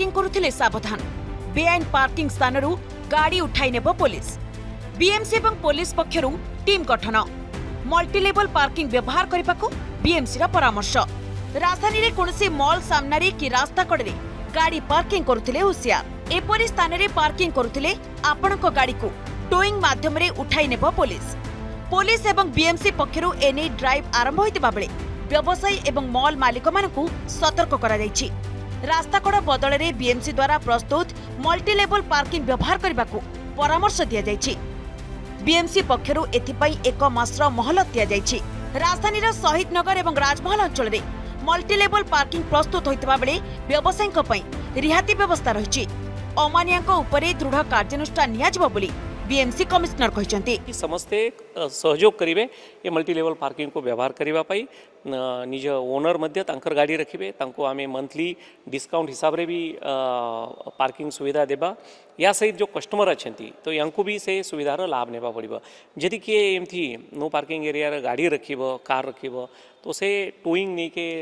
Parking करुथिले सावधान। बेआईन parking स्थानरू गाड़ी उठाई नेब पुलिस। बीएमसी एवं पुलिस पक्षरु टीम गठन। मल्टीलेवल पार्किंग व्यवहार करने को बीएमसी रा परामर्श। राजधानी रे कोनसी मॉल सामनारे कि रास्ता कड़े गाड़ी पार्किंग करुथिले हुसियार। एपरि स्थान रे पार्किंग करुथिले आपणक गाड़ी को टोइंग माध्यम रे उठाई नेब पुलिस। पुलिस एवं बीएमसी पक्षरु एने ड्राइव आरंभ होइतिबा बेले व्यवसायी एवं मॉल मालिक मानकु सतर्क करा जायछि। रास्ता कड़ बदल रे बीएमसी द्वारा प्रस्तुत मल्टीलेवल पार्किंग व्यवहार करने को परामर्श दिया जायछि। बीएमसी पक्षरु एथिपाई एक मासर महलत दिया जायछि। राजधानी शहीद नगर एवं राजमहल अंचल रे मल्टीलेवल पार्किंग प्रस्तुत होइतबा बेले व्यवसायीक पई रिहाती व्यवस्था रहिछि। अमानियाक उपरे दृढ़ कार्यानुष्ठान नियाजिबो बोली बीएमसी कमिश्नर कहते समस्ते सहयोग करेंगे ये मल्टीलेवल पार्किंग को व्यवहार करने निज ओनर मध्य तांकर गाड़ी रखिए आम मंथली डिस्काउंट हिसाब रे भी पार्किंग सुविधा देबा या सहित जो कस्टमर अच्छा तो यांकु भी से सुविधार लाभ नेबा पड़ो। जदि किए एमती नो पार्किंग एरिया गाड़ी रखिब कार रखिब तो से टोइंग नहीं के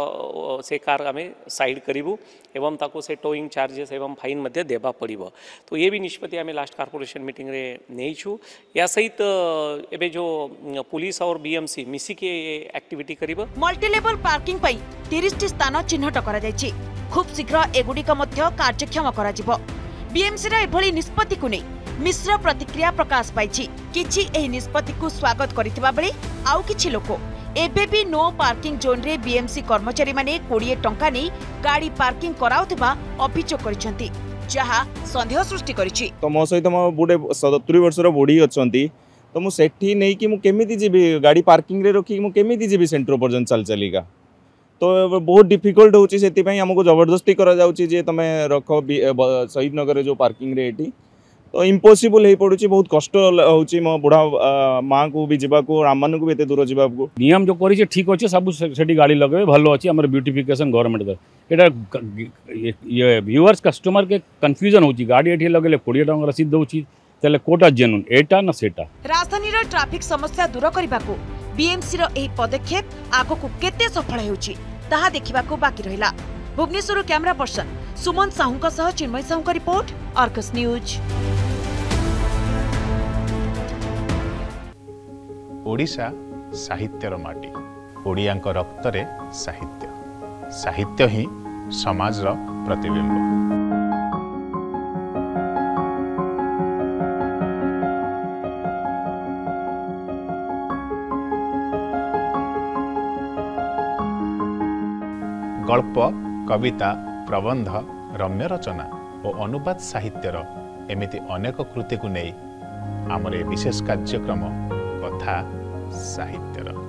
से कार आम साइड करूँ एवं ताको से टोइंग चार्जेस एवं फाइन मध्य देबा पड़ो। तो ये भी निष्पत्ति आम लास्ट कॉर्पोरेशन मीटिंग रे नहीं छु। या सहित एबे जो पुलिस और बीएमसी मिसिके एक्टिविटी करिबो। मल्टीलेवल पार्किंग पई 30 स्थान चिन्हट करा जायछि। खूब शीघ्र एगुडी का मध्य कार्यक्षम करा जिवो। बीएमसी रा एभली निष्पत्ति को नै मिश्र प्रतिक्रिया प्रकाश पाइछि। किछि एही निष्पत्ति को स्वागत करितबा बेले आउ किछि लोक एबे भी नो पार्किंग जोन रे बीएमसी कर्मचारी माने 20 टंका नै गाड़ी पार्किंग कराउतबा अभियोग करिसेंती, जहा संदेह सृष्टि करिछि। तो मो सहित मो बुडे 70 वर्षर बुढ़ी अछंती तो मु सेठी नै कि मु केमिति जेबी गाड़ी पार्किंग रे रखी मु केमिति जेबी सेंटर पर्यंत चल चलीगा। तो बहुत डिफिकल्ट होची सेति पई हमको जबरदस्ती करा जाउची जे तमे रखो शहीद नगर जो पार्किंग रे एटी तो इम्पॉसिबल हे पड़ुची। बहुत कष्ट होची मो बुढ़ा माँ को भी जीवा को आम मान को भी एते दूर जीवा को नियम जो करी ठीक अच्छे सब सेठी गाड़ी लगे भलो अच्छी हमर ब्यूटिफिकेशन गवर्नमेंट एटा ये व्यूअर्स कस्टमर के कंफ्यूजन होची गाड़ी एठी लगले 20 टंका रसीद दउची तेले कोटा जेनुन एटा ना सेटा। राजधानी रो ट्रैफिक समस्या दूर करबा को बीएमसी रो एही पदक्षेप आगो को केते सफल हेउची ताहा देखिबा को बाकी रहिला। भुवनेश्वर कैमरा पर्सन सुमन साहू सह चिन्मय साहू का रिपोर्ट, अर्गस न्यूज। ओडिशा साहित्यर माटी, ओडियांक रक्तरे साहित्य, साहित्य ही समाजर प्रतिबिंब। गल्प, कविता, प्रबंध, रम्य रचना और अनुवाद साहित्यर एमिति अनेक कृति को नहीं आमर विशेष कार्यक्रम कथा साहित्यर।